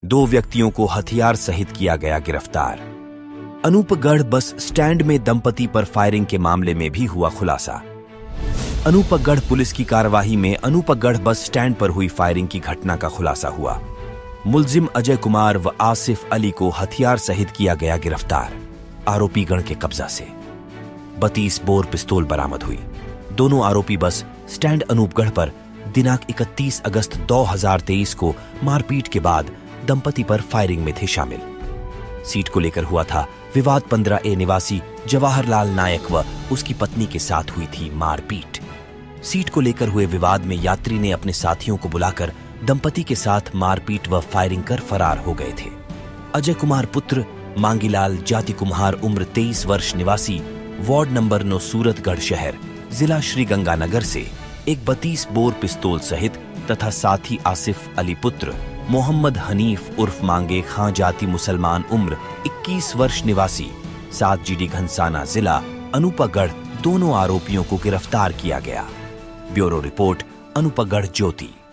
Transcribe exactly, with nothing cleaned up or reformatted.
दो व्यक्तियों को हथियार सहित किया गया गिरफ्तार। अनूपगढ़ बस स्टैंड में दंपति पर फायरिंग के मामले में भी हुआ खुलासा। अनूपगढ़ पुलिस की कार्रवाई में अनूपगढ़ बस स्टैंड पर हुई फायरिंग की घटना का खुलासा हुआ। मुलजिम अजय कुमार व आसिफ अली को हथियार सहित किया गया गिरफ्तार। आरोपी गण के कब्जा से बत्तीस बोर पिस्तौल बरामद हुई। दोनों आरोपी बस स्टैंड अनूपगढ़ पर दिनांक इकतीस अगस्त दो हज़ार तेईस को मारपीट के बाद दंपति पर फायरिंग में थे शामिल। सीट को लेकर हुआ था विवाद। पंद्रह ए निवासी जवाहरलाल नायक व उसकी पत्नी के साथ हुई थी मारपीट। सीट को लेकर हुए विवाद में यात्री ने अपने साथियों को बुलाकर दंपति के साथ मारपीट व फायरिंग कर फरार हो गए थे। अजय कुमार पुत्र मांगीलाल जाति कुम्हार उम्र तेईस वर्ष निवासी वार्ड नंबर नौ सूरतगढ़ शहर जिला श्रीगंगानगर से एक बत्तीस बोर पिस्तौल सहित तथा साथी आसिफ अली पुत्र मोहम्मद हनीफ उर्फ मांगे खां जाति मुसलमान उम्र इक्कीस वर्ष निवासी सात जीडी घनसाना जिला अनूपगढ़ दोनों आरोपियों को गिरफ्तार किया गया। ब्यूरो रिपोर्ट अनूपगढ़ ज्योति।